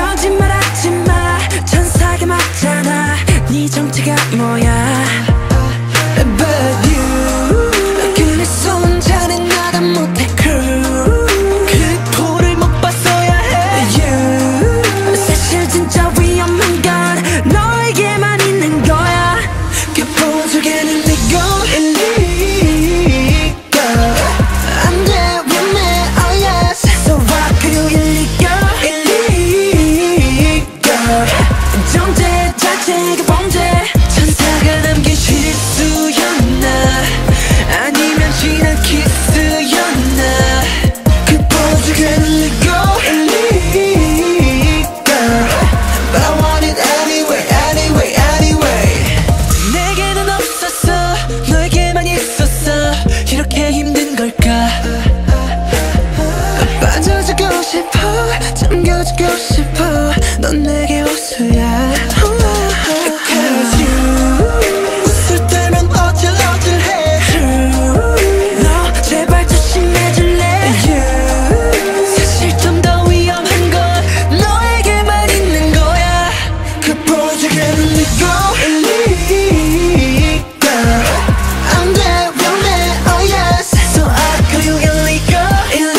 거짓말하지마 천사가 맞잖아 네 정체가 뭐야 But you 그래서 혼자는 나가 못해 crew 그 포를 못 봤어야 해 You 사실 진짜 위험한 건 너에게만 있는 거야 그 포 속에는 내고 일리가 안돼 위험해 oh yes So why could you 일리가 정제 자체가 범죄 천사가 남긴 실수였나 아니면 지난 키스였나 그 포즈가 들리고 일리가 But I want it anyway anyway anyway 내게는 없었어 너에게만 있었어 이렇게 힘든 걸까 빠져주고 싶어 잠겨주고 싶어 넌 내게 호수야 Cause you 웃을 때면 어질어질해 True 너 제발 조심해줄래 You 사실 좀 더 위험한 건 너에게만 있는 거야 그 포즈가 들리고 일리가 안돼 위험해 oh yes So I call you illegal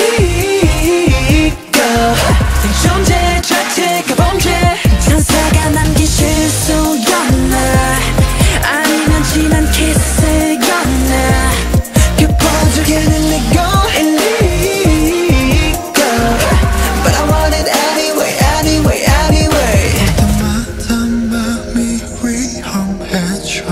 존재 자체가 범죄 천사가 남긴 실수였나 아니면 지난 키스였나 그 포즈에는 내고 illegal But I want it anyway anyway anyway 때마다 맘이 위험해져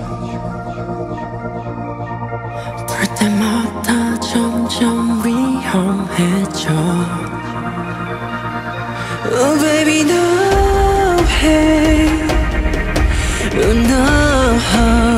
볼 때마다 점점 위험해져 Oh baby no hey no